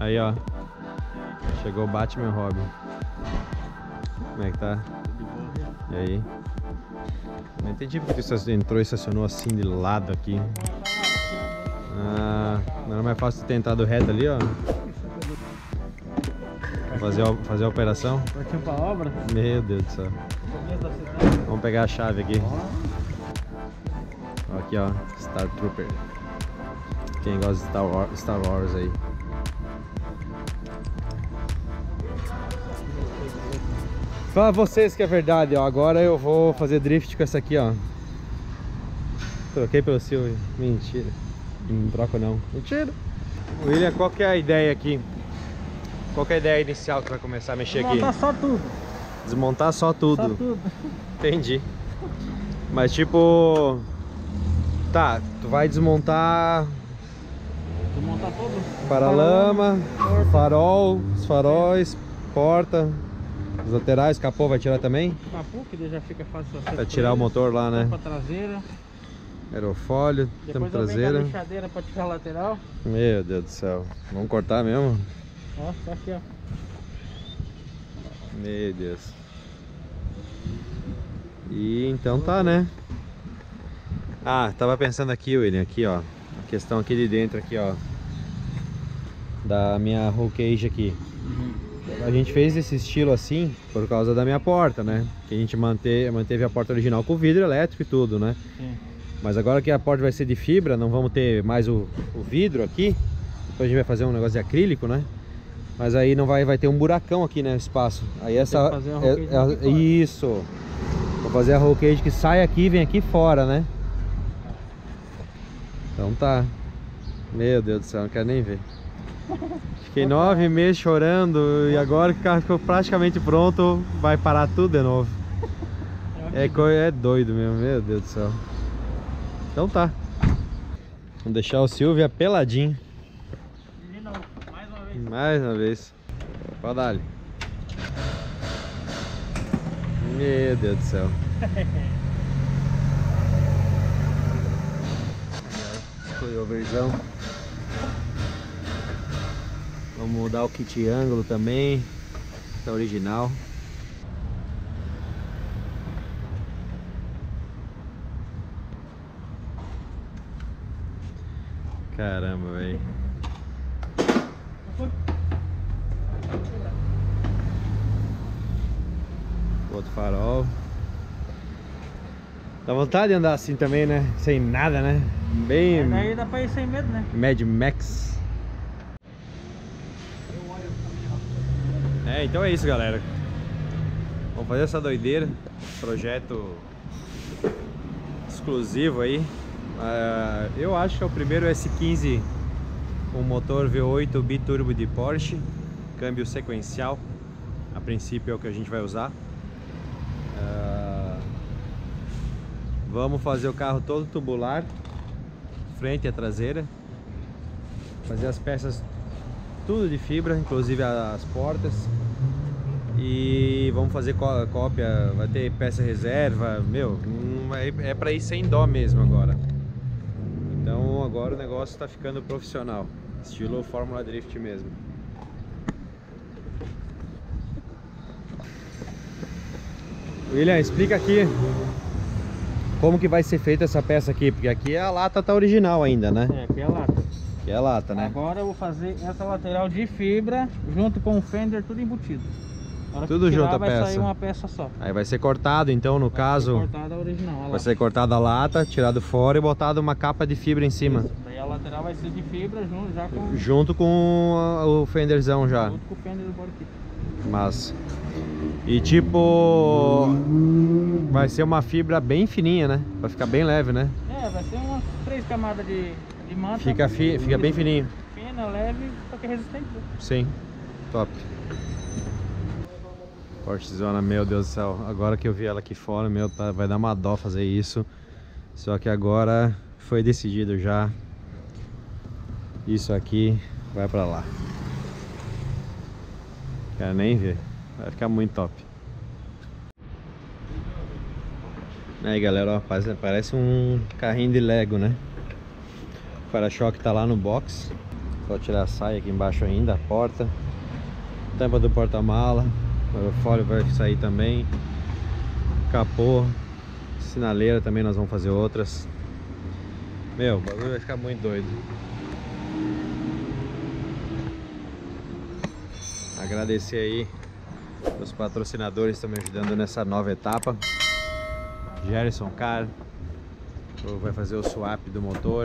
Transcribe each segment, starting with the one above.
Aí, ó. Chegou o Batman Robin. Como é que tá? E aí? Não entendi porque tu entrou e estacionou assim de lado aqui. Ah, não era mais fácil tentar do reto ali, ó. Fazer a operação. Partiu pra obra? Meu Deus do céu. Vamos pegar a chave aqui. Aqui, ó. Star Trooper. Quem gosta de Star Wars aí. Fala vocês que é verdade, ó. Agora eu vou fazer drift com essa aqui, ó. Troquei pelo Silvio. Mentira. Não troco não. Mentira. William, qual que é a ideia aqui? Qual que é a ideia inicial que vai começar a mexer aqui? Desmontar só tudo. Desmontar só tudo. Só tudo. Entendi. Mas tipo... Tá, tu vai desmontar... Desmontar tudo. Paralama, farol, os faróis, porta, os laterais, capô vai tirar também? Capô, que daí já fica fácil acesso. Pra tirar o motor lá, né? Tampa traseira. Aerofólio, tampa traseira. A lixadeira pra tirar a lateral. Meu Deus do céu. Vamos cortar mesmo? Ó, tá aqui, ó. Meu Deus. E então tá, né? Ah, tava pensando aqui, William, aqui, ó. A questão aqui de dentro, aqui, ó. Da minha roll cage aqui. A gente fez esse estilo assim por causa da minha porta, né? Que a gente manteve a porta original com vidro elétrico e tudo, né? Sim. Mas agora que a porta vai ser de fibra, não vamos ter mais o vidro aqui. Depois a gente vai fazer um negócio de acrílico, né? Mas aí não vai ter um buracão aqui, né? Espaço. Aí essa... fazer a roll cage isso. Vou fazer a roll cage que sai aqui e vem aqui fora, né? Então tá. Meu Deus do céu, não quero nem ver. Fiquei 9 meses chorando e agora que o carro ficou praticamente pronto, vai parar tudo de novo. É doido mesmo, meu Deus do céu. Então tá. Vamos deixar o Silvio peladinho. De novo, mais uma vez. Mais uma vez. Pode dar ali. Meu Deus do céu. Foi overzão. Vamos mudar o kit ângulo também. Tá original. Caramba, velho. Outro farol. Dá vontade de andar assim também, né? Sem nada, né? Bem... Daí dá pra ir sem medo, né? Mad Max. Então é isso, galera. Vamos fazer essa doideira. Projeto exclusivo aí. Eu acho que é o primeiro S15 com motor V8 biturbo de Porsche, câmbio sequencial. A princípio é o que a gente vai usar. Vamos fazer o carro todo tubular, frente e traseira. Fazer as peças tudo de fibra, inclusive as portas. E vamos fazer cópia, vai ter peça reserva, meu, é pra ir sem dó mesmo agora. Então agora o negócio tá ficando profissional, estilo Fórmula Drift mesmo. William, explica aqui como que vai ser feita essa peça aqui, porque aqui a lata tá original ainda, né? É, aqui é a lata. Aqui é a lata, né? Agora eu vou fazer essa lateral de fibra junto com o fender, tudo embutido. Tudo junto a vai peça. sair uma peça só. Aí vai ser cortado, então, no caso... Vai ser cortada a original. Vai ser cortada a lata, tirado fora e botado uma capa de fibra em cima. Isso. Daí a lateral vai ser de fibra junto com o fenderzão já. Junto com o fender do body kit. Massa. E tipo... vai ser uma fibra bem fininha, né? Vai ficar bem leve, né? É, vai ser umas 3 camadas de manta. Fica bem fininho. Fina, leve, só que resistente. Sim, top. Porschezona, meu Deus do céu. Agora que eu vi ela aqui fora, meu, vai dar uma dó fazer isso. Só que agora foi decidido já. Isso aqui vai pra lá. Quero nem ver. Vai ficar muito top. Aí galera, ó, parece um carrinho de Lego, né? O para-choque tá lá no box. Só tirar a saia aqui embaixo ainda, a porta. Tampa do porta-mala. O aerofólio vai sair também. Capô. Sinaleira também nós vamos fazer outras. Meu, o bagulho vai ficar muito doido. Agradecer aí os patrocinadores que estão me ajudando nessa nova etapa. Gerson Car vai fazer o swap do motor.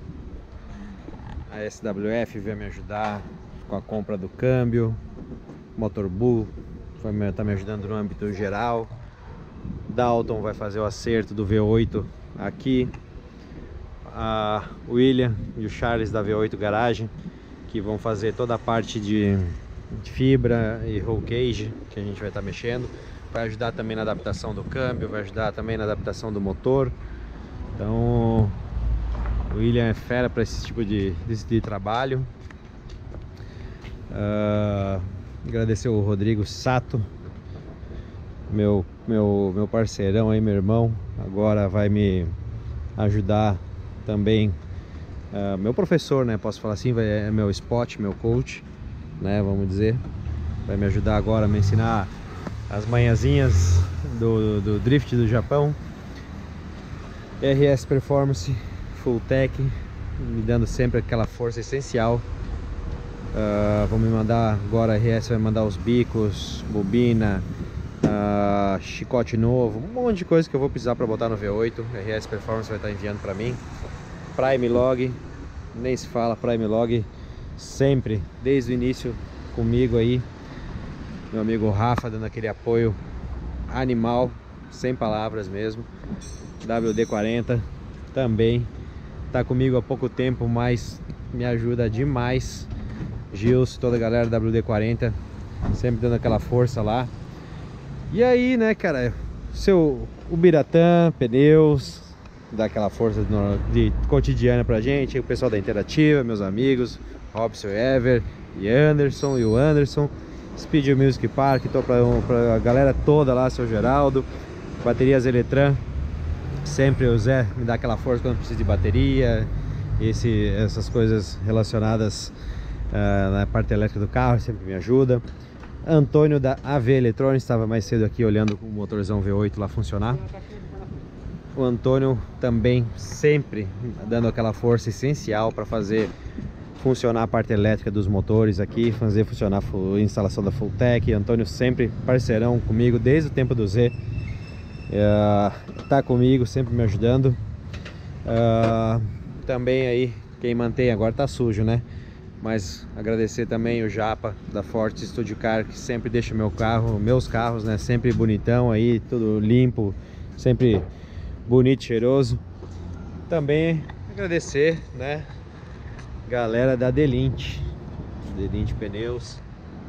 A SWF vai me ajudar com a compra do câmbio. Motor Bull vai estar me ajudando no âmbito geral. Dalton vai fazer o acerto do V8 aqui. A William e o Charles da V8 Garagem, que vão fazer toda a parte de fibra e roll cage que a gente vai estar mexendo. Vai ajudar também na adaptação do câmbio, vai ajudar também na adaptação do motor. Então o William é fera para esse tipo de trabalho. Agradecer o Rodrigo Sato, meu parceirão aí, meu irmão. Agora vai me ajudar também, meu professor, né? Posso falar assim, é meu spot, meu coach, né? Vamos dizer, vai me ajudar agora a me ensinar as manhãzinhas do drift do Japão. RS Performance Full Tech, me dando sempre aquela força essencial. Vão me mandar agora, a RS vai mandar os bicos, bobina, chicote novo, um monte de coisa que eu vou precisar para botar no V8. A RS Performance vai estar enviando para mim. Prime Log, nem se fala, Prime Log sempre, desde o início comigo aí. Meu amigo Rafa dando aquele apoio animal, sem palavras mesmo. WD-40 também tá comigo há pouco tempo, mas me ajuda demais. Gilson, toda a galera da WD-40 sempre dando aquela força lá. E aí, né, cara, o Biratã Pneus dá aquela força de cotidiana pra gente. O pessoal da Interativa, meus amigos Robson e Ever e Anderson e o Anderson. Speed Music Park, tô pra galera toda lá, seu Geraldo. Baterias Eletran, sempre o Zé me dá aquela força quando precisa de bateria. Essas coisas relacionadas na parte elétrica do carro, sempre me ajuda. Antônio da AV Electronics, estava mais cedo aqui olhando o motorzão V8 lá funcionar. O Antônio também sempre dando aquela força essencial para fazer funcionar a parte elétrica dos motores aqui, fazer funcionar a instalação da Full Tech. Antônio sempre parceirão comigo desde o tempo do Z, tá comigo, sempre me ajudando. Também aí quem mantém, agora tá sujo, né? Mas agradecer também o Japa da Forte Studio Car, que sempre deixa meus carros, né, sempre bonitão aí, tudo limpo, sempre bonito, cheiroso. Também agradecer, né, galera da Delinte Pneus.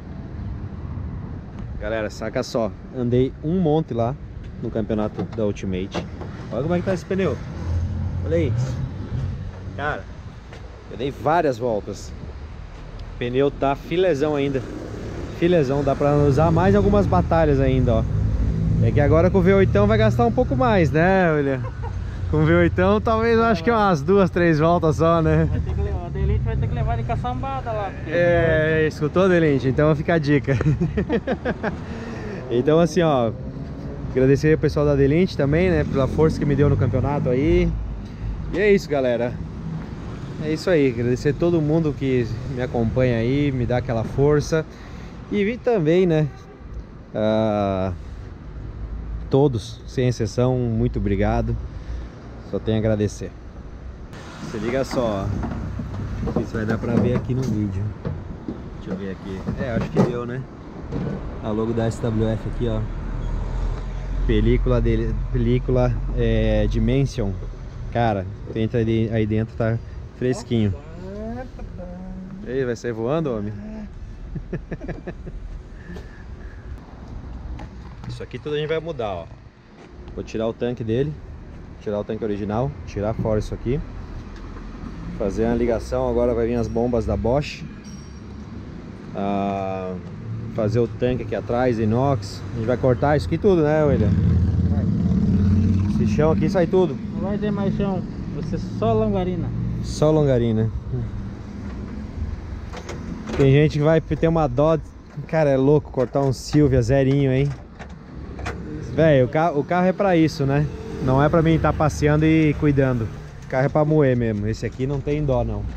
Galera, saca só, andei um monte lá no campeonato da Ultimate. Olha como é que tá esse pneu. Olha aí. Cara, eu dei várias voltas. O pneu tá filezão ainda. Filezão, dá pra usar mais algumas batalhas ainda, ó. É que agora com o V8 vai gastar um pouco mais, né, William? Com o V8 talvez eu acho que umas 2, 3 voltas só, né? A Delinte vai ter que levar de caçambada lá. Escutou, Delinte? Então fica a dica. Então assim, ó, agradecer ao pessoal da Delinte também, né, pela força que me deu no campeonato aí. E é isso, galera. É isso aí, agradecer a todo mundo que me acompanha aí, me dá aquela força. E também, né, todos, sem exceção, muito obrigado. Só tenho a agradecer. Se liga só, ó. Não sei se vai dar pra ver aqui no vídeo. Deixa eu ver aqui. Acho que deu, né? A logo da SWF aqui, ó. Película Dimension. Cara, entra aí dentro, tá fresquinho. Ei, vai sair voando, homem? Isso aqui tudo a gente vai mudar, ó. Vou tirar o tanque dele, tirar o tanque original, tirar fora isso aqui, fazer uma ligação. Agora vai vir as bombas da Bosch, fazer o tanque aqui atrás, inox. A gente vai cortar isso aqui tudo, né, William? Esse chão aqui sai tudo. Não vai ter mais chão, vai ser só longarina. Só longarina. Tem gente que vai ter uma dó. Cara, é louco cortar um Silvia zerinho, hein? Velho, o carro é pra isso, né? Não é pra mim estar passeando e cuidando. O carro é pra moer mesmo. Esse aqui não tem dó, não.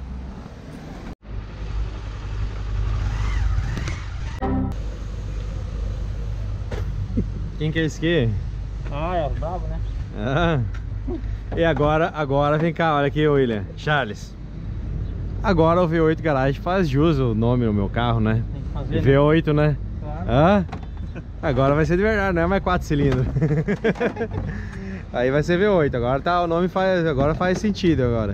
Quem que é esse aqui? Ah, é o brabo, né? Ah. E agora vem cá, olha aqui, William. Charles. Agora o V8 Garage faz jus o nome no meu carro, né? Tem que fazer, V8, né? Claro. Ah? Agora vai ser de verdade, não é mais 4 cilindros. Aí vai ser V8, agora tá, o nome faz sentido agora.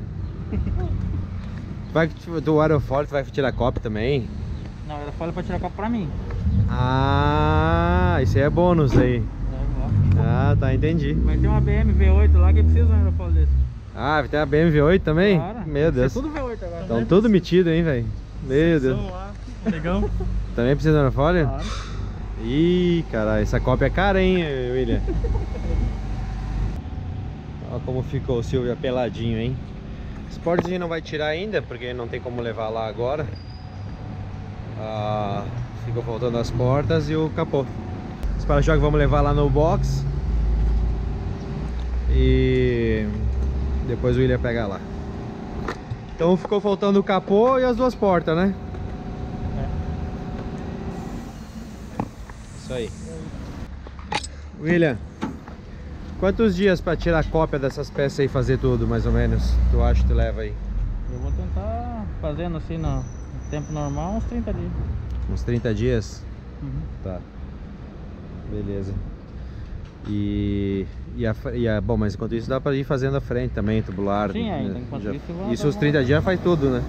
Do aerofólio tu vai tirar cópia também? Não, era folha pra tirar copo pra mim. Ah, isso aí é bônus aí. Ah, tá, entendi. Vai ter uma BM V8 lá que precisa de um aerofólio desse. Ah, vai ter a BMW V8 também? Claro. Meu Deus. Tudo V8 agora. Estão tudo metido, hein, velho? Meu Deus. Legal. Também precisa de aerofólio? Claro. Ih, caralho, essa cópia é cara, hein, William? Olha como ficou o Silvia peladinho, hein? Esse portas a gente não vai tirar ainda, porque não tem como levar lá agora. Ficou faltando as portas e o capô. Os para-choques vamos levar lá no box. E depois o William pega lá. Então ficou faltando o capô e as duas portas, né? Isso aí. William, quantos dias para tirar cópia dessas peças e fazer tudo, mais ou menos? Tu acha que tu leva aí? Eu vou tentar fazendo assim no tempo normal, uns 30 dias. Uns 30 dias? Uhum. Tá. Beleza. Bom, mas enquanto isso dá pra ir fazendo a frente também, tubular. Sim, ainda. Né? Enquanto isso, Os 30 dias faz tudo, né?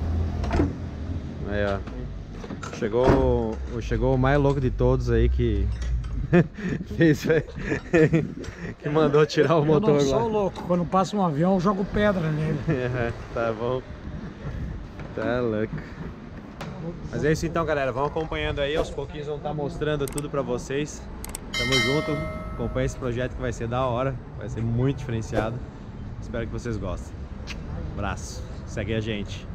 Aí, ó. Chegou o mais louco de todos aí que fez, que mandou tirar o motor lá. Eu não sou louco, quando passa um avião eu jogo pedra nele. Tá bom. Tá louco. Mas é isso então, galera, vão acompanhando aí, aos pouquinhos vão estar mostrando tudo pra vocês. Tamo junto, acompanha esse projeto que vai ser da hora, vai ser muito diferenciado. Espero que vocês gostem. Abraço, segue a gente.